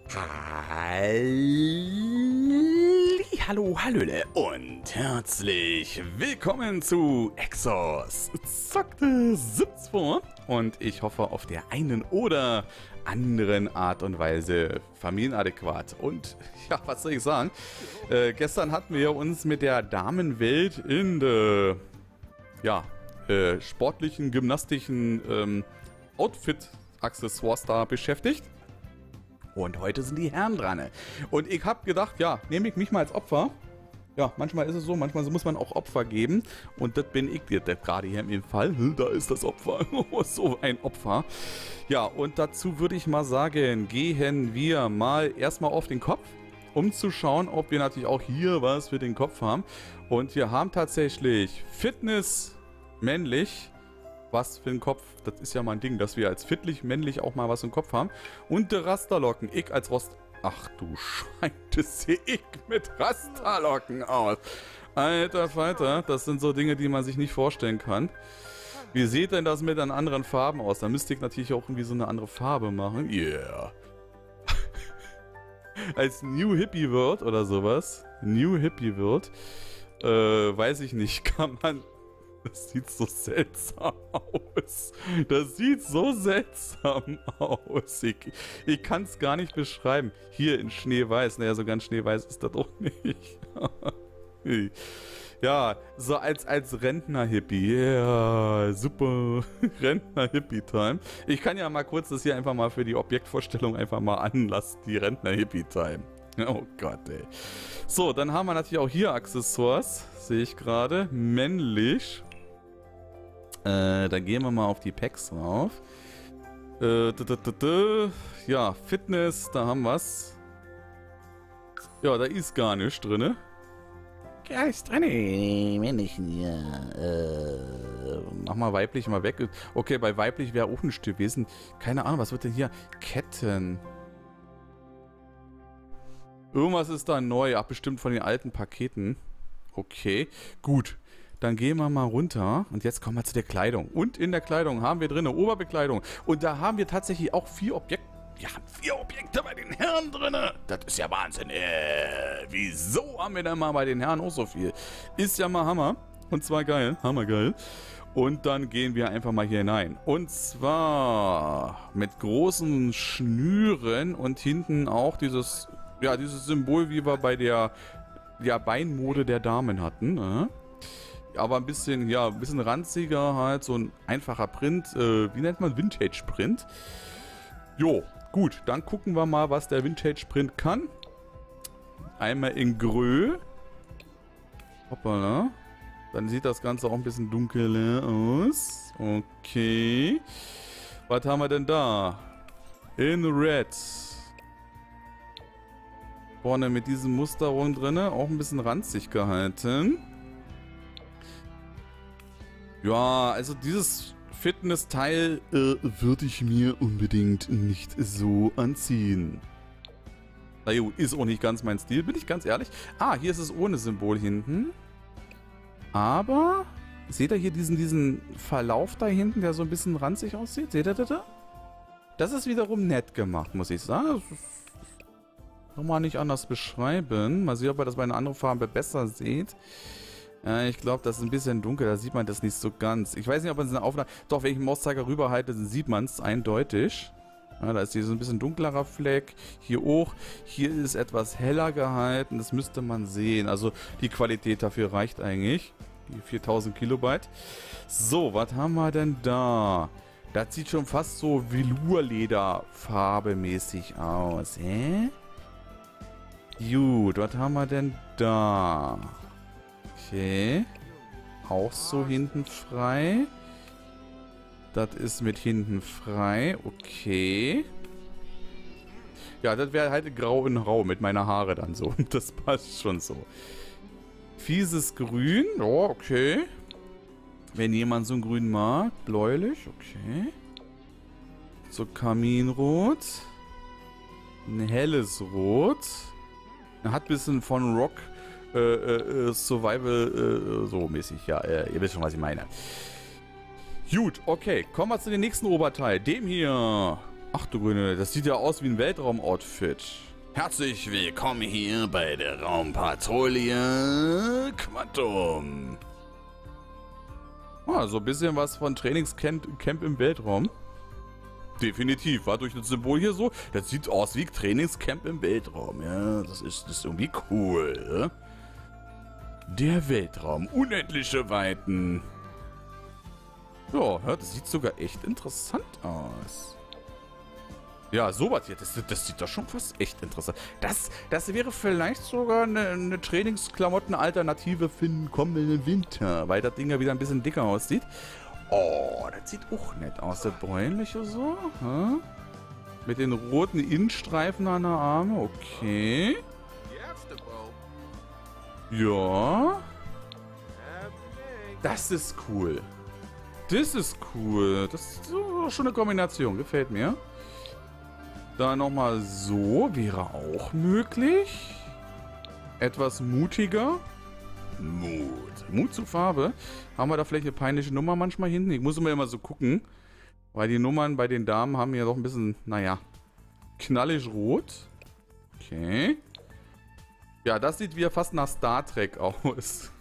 Hallo, hallöle und herzlich willkommen zu Exos Zockte Sips vor. Und ich hoffe auf der einen oder anderen Art und Weise familienadäquat. Und ja, was soll ich sagen? Gestern hatten wir uns mit der Damenwelt in der sportlichen, gymnastischen Outfit-Accessoires da beschäftigt. Und heute sind die Herren dran. Und ich habe gedacht, ja, nehme ich mich mal als Opfer. Ja, manchmal ist es so, manchmal muss man auch Opfer geben. Und das bin ich jetzt gerade hier im Fall. Da ist das Opfer. So ein Opfer. Ja, und dazu würde ich mal sagen, gehen wir mal erstmal auf den Kopf, um zu schauen, ob wir natürlich auch hier was für den Kopf haben. Und wir haben tatsächlich Fitness männlich. Was für ein Kopf, das ist ja mal ein Ding, dass wir als fitlich männlich auch mal was im Kopf haben. Und der Rasterlocken, ich als Rost... Ach du Scheiße, sehe ich mit Rasterlocken aus. Alter Falter, das sind so Dinge, die man sich nicht vorstellen kann. Wie sieht denn das mit an anderen Farben aus? Da müsste ich natürlich auch irgendwie so eine andere Farbe machen. Yeah. Als New Hippie World oder sowas. New Hippie World. Weiß ich nicht, kann man... Das sieht so seltsam aus. Das sieht so seltsam aus. Ich kann es gar nicht beschreiben. Hier in Schneeweiß. Naja, so ganz schneeweiß ist das auch nicht. Ja, so als Rentner-Hippie. Ja, yeah, super. Rentner-Hippie-Time. Ich kann ja mal kurz das hier einfach mal für die Objektvorstellung einfach mal anlassen. Die Rentner-Hippie-Time. Oh Gott, ey. So, dann haben wir natürlich auch hier Accessoires. Sehe ich gerade. Männlich. Dann gehen wir mal auf die Packs rauf. Ja, Fitness, da haben wir's. Ja, da ist gar nichts drin. Ja, ist drin. Männlichen, ja. Mach mal weiblich mal weg. Okay, bei weiblich wäre auch nichts gewesen. Keine Ahnung, was wird denn hier? Ketten. Irgendwas ist da neu. Ach, bestimmt von den alten Paketen. Okay, gut. Dann gehen wir mal runter und jetzt kommen wir zu der Kleidung. Und in der Kleidung haben wir drin eine Oberbekleidung. Und da haben wir tatsächlich auch 4 Objekte. Wir haben 4 Objekte bei den Herren drin. Das ist ja Wahnsinn. Wieso haben wir denn mal bei den Herren auch so viel? Ist ja mal Hammer. Und zwar geil. Hammergeil. Und dann gehen wir einfach mal hier hinein. Und zwar mit großen Schnüren und hinten auch dieses Symbol, wie wir bei der Beinmode der Damen hatten. Aber ein bisschen ranziger halt, so ein einfacher Print, wie nennt man? Vintage Print. Jo, gut, dann gucken wir mal, was der Vintage Print kann. Einmal in Grö. Hoppala. Dann sieht das Ganze auch ein bisschen dunkler aus. Okay. Was haben wir denn da? In Red. Vorne mit diesem Musterung drin, auch ein bisschen ranzig gehalten. Ja, also dieses Fitness-Teil würde ich mir unbedingt nicht so anziehen. Na jo, ist auch nicht ganz mein Stil, bin ich ganz ehrlich. Ah, hier ist es ohne Symbol hinten. Aber, seht ihr hier diesen Verlauf da hinten, der so ein bisschen ranzig aussieht? Seht ihr das da? Das ist wiederum nett gemacht, muss ich sagen. Das kann man nicht anders beschreiben. Mal sehen, ob ihr das bei einer anderen Farbe besser seht. Ich glaube, das ist ein bisschen dunkel, da sieht man das nicht so ganz. Ich weiß nicht, ob man es in der Aufnahme... Doch, wenn ich den Mauszeiger rüberhalte, dann sieht man es eindeutig. Ja, da ist hier so ein bisschen dunklerer Fleck. Hier auch. Hier ist es etwas heller gehalten. Das müsste man sehen. Also die Qualität dafür reicht eigentlich. Die 4000 Kilobyte. So, was haben wir denn da? Das sieht schon fast so Velourleder-farbemäßig aus. Gut, was haben wir denn da? Okay. Auch so hinten frei. Das ist mit hinten frei. Okay. Ja, das wäre halt grau in rau mit meiner Haare dann so. Das passt schon so. Fieses Grün. Oh, okay. Wenn jemand so ein Grün mag. Bläulich. Okay. So Kaminrot. Ein helles Rot. Hat ein bisschen von Rock Survival so mäßig. Ja, ihr wisst schon, was ich meine. Gut, okay. Kommen wir zu dem nächsten Oberteil. Dem hier. Ach du Grüne, das sieht ja aus wie ein Weltraum-Outfit. Herzlich willkommen hier bei der Raumpatrouille Quantum. Ah, so ein bisschen was von Trainingscamp im Weltraum. Definitiv, war durch das Symbol hier so. Das sieht aus wie Trainingscamp im Weltraum. Ja, das ist irgendwie cool. Ja? Der Weltraum, unendliche Weiten. Ja, das sieht sogar echt interessant aus. Ja, sowas hier, das sieht doch schon fast echt interessant. Das wäre vielleicht sogar eine Trainingsklamotten-Alternative für den kommenden Winter, weil das Ding ja wieder ein bisschen dicker aussieht. Oh, das sieht auch nett aus, das bräunliche so. Hm? Mit den roten Innenstreifen an der Arme, okay. Ja. Das ist cool. Das ist cool. Das ist so schon eine Kombination, gefällt mir. Da nochmal so, wäre auch möglich. Etwas mutiger. Mut zur Farbe. Haben wir da vielleicht eine peinliche Nummer manchmal hinten? Ich muss immer so gucken. Weil die Nummern bei den Damen haben ja doch ein bisschen, naja, knallig rot. Okay. Ja, das sieht wieder fast nach Star Trek aus.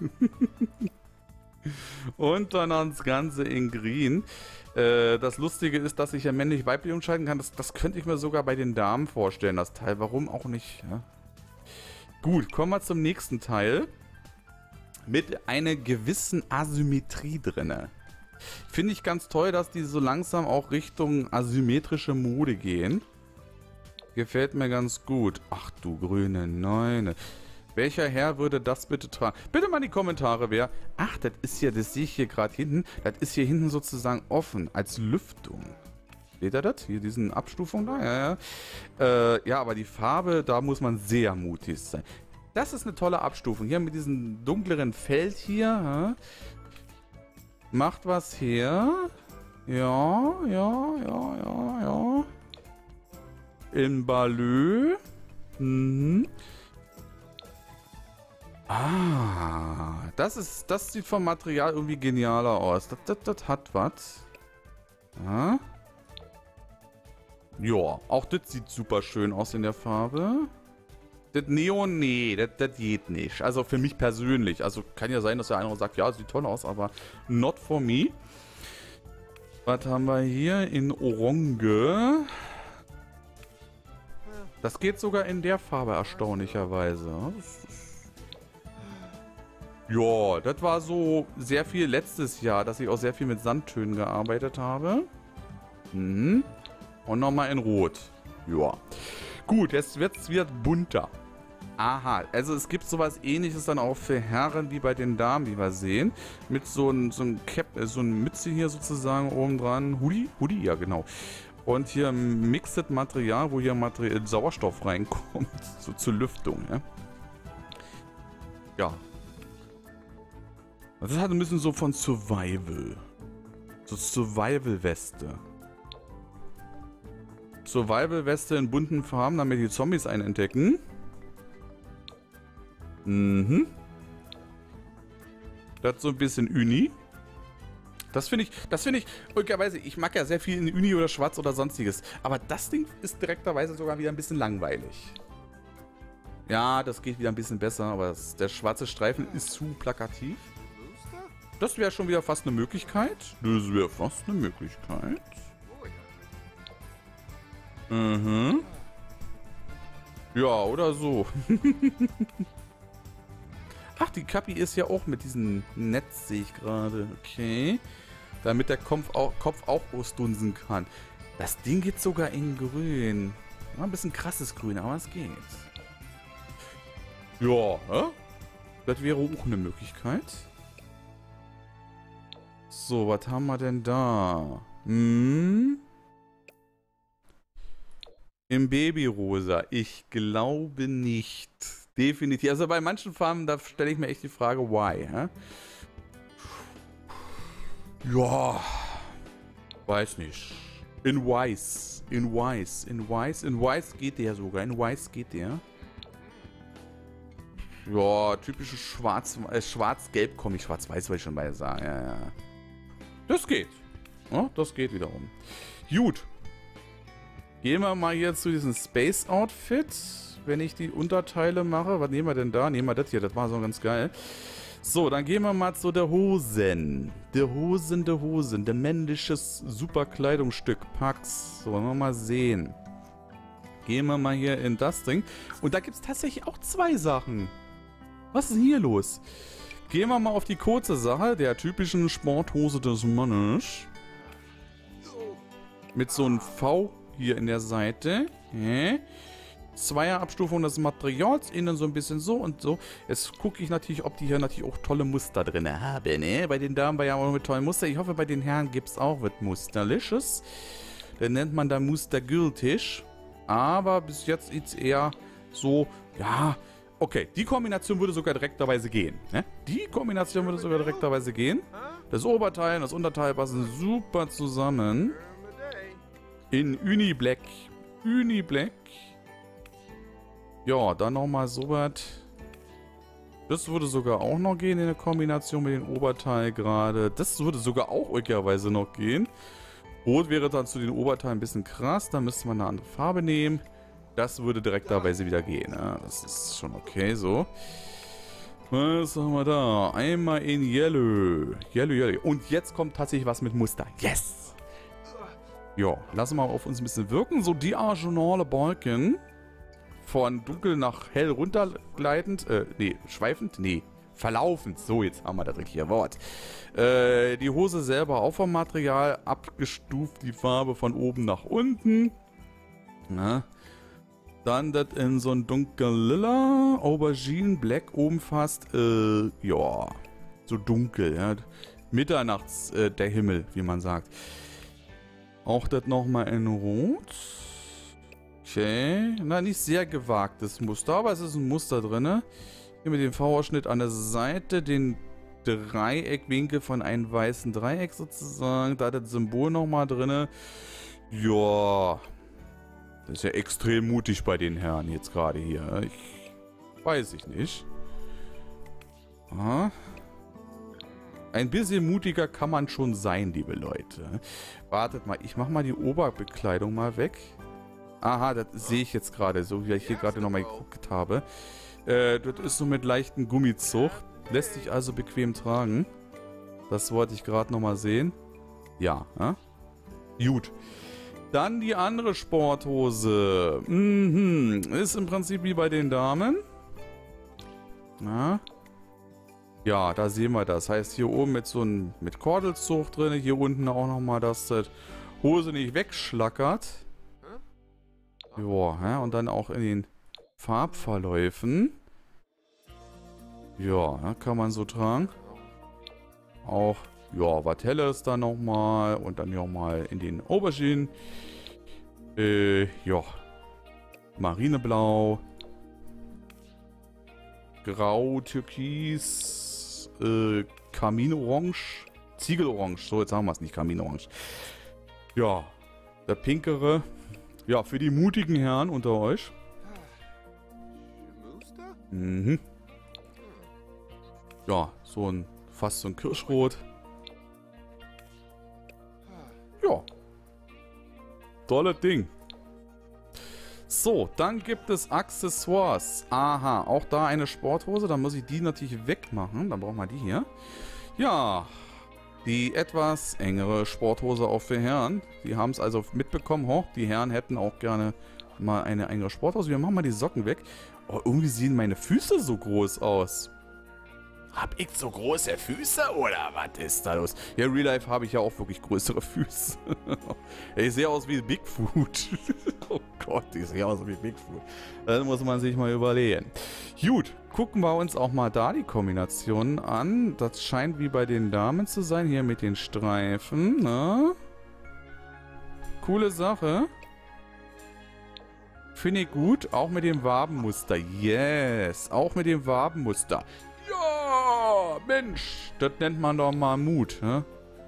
Und dann das Ganze in Green. Das Lustige ist, dass ich ja männlich-weiblich umschalten kann. Das könnte ich mir sogar bei den Damen vorstellen, das Teil. Warum auch nicht? Ja? Gut, kommen wir zum nächsten Teil. Mit einer gewissen Asymmetrie drinne. Finde ich ganz toll, dass die so langsam auch Richtung asymmetrische Mode gehen. Gefällt mir ganz gut. Ach du grüne Neune. Welcher Herr würde das bitte tragen? Bitte mal in die Kommentare, wer... Ach, das ist ja, das sehe ich hier gerade hinten. Das ist hier hinten sozusagen offen, als Lüftung. Seht ihr das? Hier diesen Abstufung da? Ja, ja. Ja, aber die Farbe, da muss man sehr mutig sein. Das ist eine tolle Abstufung. Hier mit diesem dunkleren Feld hier. Ja. Macht was her. Ja, ja, ja, ja, ja. In Balö. Mhm. Ah, das sieht vom Material irgendwie genialer aus. Das hat was. Ja. Ja, auch das sieht super schön aus in der Farbe. Das Neon, nee, das geht nicht. Also für mich persönlich. Also kann ja sein, dass der eine sagt, ja, sieht toll aus, aber not for me. Was haben wir hier in Orange? Das geht sogar in der Farbe erstaunlicherweise. Ja, das war so sehr viel letztes Jahr, dass ich auch sehr viel mit Sandtönen gearbeitet habe. Mhm. Und nochmal in Rot. Ja. Gut, jetzt wird es wieder bunter. Aha, also es gibt sowas Ähnliches dann auch für Herren wie bei den Damen, wie wir sehen. Mit so ein Cap, so ein Mütze hier sozusagen oben dran. Hoodie? Hoodie, ja genau. Und hier Mixed Material, wo hier Sauerstoff reinkommt, so zur Lüftung. Ja. Ja. Das hat ein bisschen so von Survival. So Survival-Weste. Survival-Weste in bunten Farben, damit die Zombies einen entdecken. Mhm. Das ist so ein bisschen Uni. Das finde ich, möglicherweise, ich mag ja sehr viel in Uni oder Schwarz oder sonstiges. Aber das Ding ist direkterweise sogar wieder ein bisschen langweilig. Ja, das geht wieder ein bisschen besser, aber der schwarze Streifen ist zu plakativ. Das wäre schon wieder fast eine Möglichkeit. Das wäre fast eine Möglichkeit. Mhm. Ja, oder so. Ach, die Kapi ist ja auch mit diesem Netz, sehe ich gerade. Okay. Damit der Kopf auch ausdunsen kann. Das Ding geht sogar in grün. Ja, ein bisschen krasses Grün, aber es geht. Ja, hä? Das wäre auch eine Möglichkeit. So, was haben wir denn da? Hm? Im Babyrosa. Ich glaube nicht. Definitiv. Also bei manchen Farben, da stelle ich mir echt die Frage, why? Hä? Ja. Weiß nicht. In Weiß. In Weiß. In Weiß. In Weiß geht der sogar. In Weiß geht der. Ja, typische Schwarz-Gelb komme ich. Schwarz-Weiß wollte ich schon mal sagen. Ja, ja. Das geht. Ja, das geht wiederum. Gut. Gehen wir mal hier zu diesem Space Outfit. Wenn ich die Unterteile mache. Was nehmen wir denn da? Nehmen wir das hier. Das war so ganz geil. So, dann gehen wir mal zu der Hosen. Der Hosen. Der männliches Superkleidungsstück. Pax. So, wollen wir mal sehen. Gehen wir mal hier in das Ding. Und da gibt es tatsächlich auch 2 Sachen. Was ist denn hier los? Gehen wir mal auf die kurze Sache. Der typischen Sporthose des Mannes. Mit so einem V hier in der Seite. Zweierabstufung des Materials, innen so ein bisschen so und so. Jetzt gucke ich natürlich, ob die hier natürlich auch tolle Muster drin haben, ne? Bei den Damen war ja auch mit tollen Muster. Ich hoffe, bei den Herren gibt es auch was Musterliches. Den nennt man da Mustergültig. Aber bis jetzt ist es eher so, ja, okay. Die Kombination würde sogar direkterweise gehen, ne? Die Kombination würde sogar direkterweise gehen. Das Oberteil und das Unterteil passen super zusammen. In Uni-Black. Uni-Black. Ja, dann nochmal so was. Das würde sogar auch noch gehen in der Kombination mit dem Oberteil gerade. Das würde sogar auch möglicherweise noch gehen. Rot wäre dann zu den Oberteilen ein bisschen krass. Da müsste man eine andere Farbe nehmen. Das würde direkterweise wieder gehen. Ja, das ist schon okay so. Was haben wir da? Einmal in Yellow. Yellow. Und jetzt kommt tatsächlich was mit Muster. Yes! Ja, lassen wir mal auf uns ein bisschen wirken. So diagonale Balken. Von dunkel nach hell runtergleitend. Schweifend? Nee, verlaufend. So, jetzt haben wir das richtige Wort. Die Hose selber auch vom Material. Abgestuft die Farbe von oben nach unten. Na. Dann das in so ein dunkel Lila. Aubergine, Black oben fast. Ja, so dunkel. Ja. Mitternachts der Himmel, wie man sagt. Auch das nochmal in Rot. Okay. Na, nicht sehr gewagtes Muster, aber es ist ein Muster drin. Hier mit dem V-Ausschnitt an der Seite, den Dreieckwinkel von einem weißen Dreieck sozusagen. Da das Symbol nochmal drin. Ja. Das ist ja extrem mutig bei den Herren jetzt gerade hier. Weiß ich nicht. Aha. Ein bisschen mutiger kann man schon sein, liebe Leute. Wartet mal, ich mache mal die Oberbekleidung mal weg. Aha, das sehe ich jetzt gerade, so wie ich hier gerade nochmal geguckt habe. Das ist so mit leichten Gummizug. Lässt sich also bequem tragen. Das wollte ich gerade nochmal sehen. Ja, gut. Dann die andere Sporthose. Ist im Prinzip wie bei den Damen. Na? Ja, da sehen wir das. Heißt hier oben mit Kordelzug drin. Hier unten auch nochmal, dass das Hose nicht wegschlackert. Ja, und dann auch in den Farbverläufen. Ja, kann man so tragen. Auch, ja, was Helles dann nochmal. Und dann nochmal in den Auberginen. Ja. Marineblau. Grau, Türkis. Kaminorange. Ziegelorange. So, jetzt haben wir es nicht. Kaminorange. Ja. Der pinkere. Ja, für die mutigen Herren unter euch. Mhm. Ja, fast so ein Kirschrot. Ja. Tolles Ding. So, dann gibt es Accessoires. Aha, auch da eine Sporthose. Dann muss ich die natürlich wegmachen. Dann brauchen wir die hier. Ja, die etwas engere Sporthose auch für Herren. Die haben es also mitbekommen. Oh, die Herren hätten auch gerne mal eine engere Sporthose. Wir machen mal die Socken weg. Oh, irgendwie sehen meine Füße so groß aus. Hab ich so große Füße oder was ist da los? Ja, in Real Life habe ich ja auch wirklich größere Füße. Ich sehe aus wie Bigfoot. Oh Gott, ich sehe aus wie Bigfoot. Das muss man sich mal überlegen. Gut, gucken wir uns auch mal da die Kombinationen an. Das scheint wie bei den Damen zu sein. Hier mit den Streifen. Ne? Coole Sache. Finde ich gut. Auch mit dem Wabenmuster. Yes. Auch mit dem Wabenmuster. Ja, Mensch, das nennt man doch mal Mut, ne?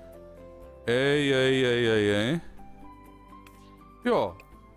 Ey. Ja.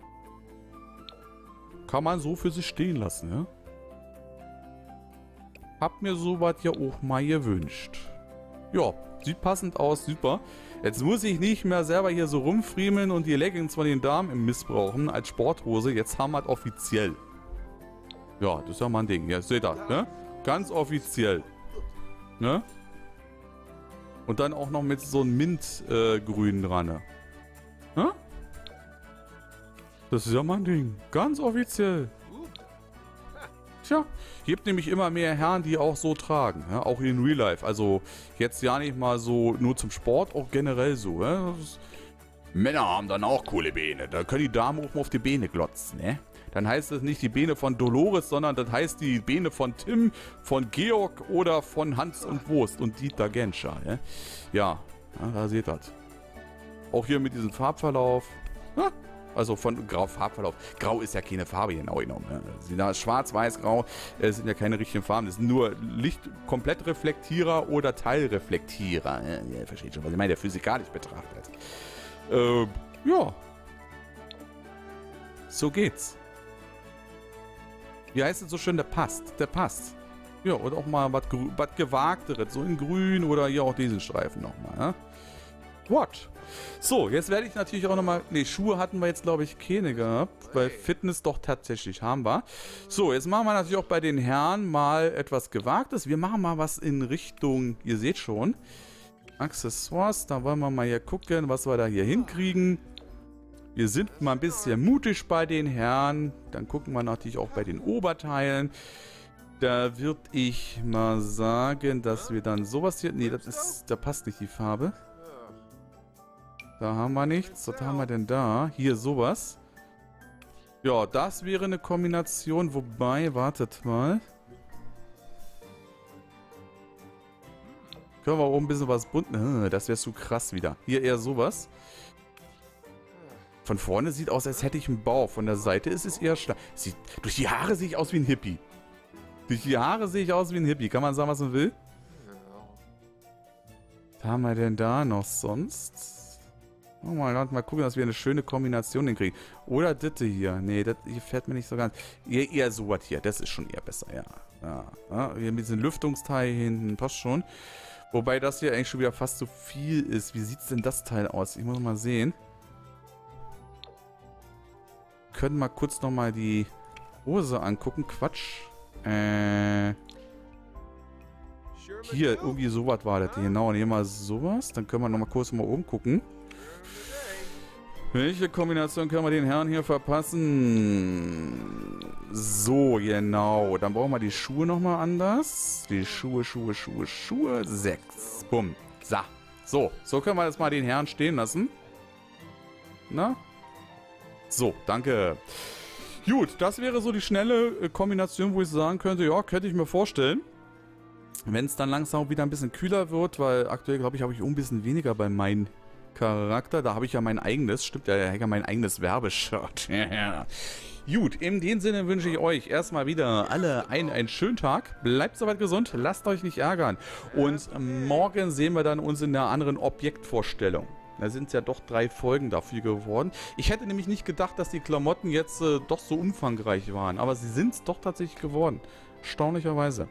Kann man so für sich stehen lassen, ja? Hab mir sowas ja auch mal gewünscht. Ja, sieht passend aus, super. Jetzt muss ich nicht mehr selber hier so rumfriemeln und die Leggings von den Damen missbrauchen als Sporthose. Jetzt haben wir es offiziell. Ja, das ist ja mal ein Ding. Ja, seht ihr, ne? Ganz offiziell. Ne? Und dann auch noch mit so einem Mintgrün dran. Ne? Das ist ja mal ein Ding. Ganz offiziell. Tja, gibt nämlich immer mehr Herren, die auch so tragen. Ja? Auch in Real Life. Also jetzt ja nicht mal so nur zum Sport, auch generell so. Ja? Männer haben dann auch coole Beine. Da können die Damen auch mal auf die Beine glotzen, ne? Dann heißt es nicht die Beine von Dolores, sondern das heißt die Beine von Tim, von Georg oder von Hans und Wurst und Dieter Genscher. Ja, da seht ihr das. Auch hier mit diesem Farbverlauf. Ja, also von Grau, Farbverlauf. Grau ist ja keine Farbe genau genommen. Ja. Schwarz, Weiß, Grau sind ja keine richtigen Farben. Das sind nur Licht-Komplettreflektierer oder Teilreflektierer. Ja, ihr versteht schon, was ich meine, der physikalisch betrachtet. Ja. So geht's. Wie heißt es so schön? Der passt. Der passt. Ja, und auch mal was Gewagteres. So in grün oder hier auch diesen Streifen nochmal. Ja? What? So, jetzt werde ich natürlich auch nochmal... Ne, Schuhe hatten wir jetzt, glaube ich, keine gehabt. Weil Fitness doch tatsächlich haben wir. So, jetzt machen wir natürlich auch bei den Herren mal etwas Gewagtes. Wir machen mal was in Richtung... Ihr seht schon. Accessoires. Da wollen wir mal hier gucken, was wir da hier hinkriegen. Wir sind mal ein bisschen mutig bei den Herren. Dann gucken wir natürlich auch bei den Oberteilen. Da würde ich mal sagen, dass wir dann sowas hier... Ne, da passt nicht die Farbe. Da haben wir nichts. Was haben wir denn da? Hier sowas. Ja, das wäre eine Kombination. Wobei, wartet mal. Können wir auch ein bisschen was bunt... Das wäre zu krass wieder. Hier eher sowas. Von vorne sieht aus, als hätte ich einen Bauch. Von der Seite ist es eher schlank. Durch die Haare sehe ich aus wie ein Hippie. Durch die Haare sehe ich aus wie ein Hippie. Kann man sagen, was man will? Was haben wir denn da noch sonst? Oh mal gucken, dass wir eine schöne Kombination hinkriegen. Oder das hier. Nee, das hier fällt mir nicht so ganz. Eher sowas hier. Das ist schon eher besser, ja. Ja. Hier mit diesem Lüftungsteil hinten. Passt schon. Wobei das hier eigentlich schon wieder fast so viel ist. Wie sieht es denn das Teil aus? Ich muss mal sehen. Können mal kurz nochmal die Hose angucken. Quatsch. Hier, irgendwie sowas war das. Genau, nehmen wir sowas. Dann können wir nochmal kurz mal oben gucken. Welche Kombination können wir den Herren hier verpassen? So, genau. Dann brauchen wir die Schuhe nochmal anders. Die Schuhe. 6. Bumm. So können wir jetzt mal den Herren stehen lassen. Na? So, danke. Gut, das wäre so die schnelle Kombination, wo ich sagen könnte, ja, könnte ich mir vorstellen. Wenn es dann langsam wieder ein bisschen kühler wird, weil aktuell, glaube ich, habe ich ein bisschen weniger bei meinem Charakter. Da habe ich ja mein eigenes, stimmt ja, mein eigenes Werbeshirt. Gut, in dem Sinne wünsche ich euch erstmal wieder alle einen schönen Tag. Bleibt soweit gesund, lasst euch nicht ärgern. Und morgen sehen wir dann uns in einer anderen Objektvorstellung. Da sind es ja doch 3 Folgen dafür geworden. Ich hätte nämlich nicht gedacht, dass die Klamotten jetzt doch so umfangreich waren. Aber sie sind es doch tatsächlich geworden. Erstaunlicherweise.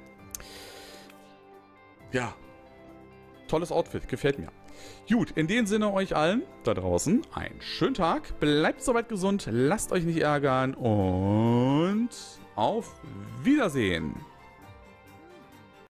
Ja. Tolles Outfit. Gefällt mir. Gut, in dem Sinne euch allen da draußen einen schönen Tag. Bleibt soweit gesund. Lasst euch nicht ärgern. Und auf Wiedersehen.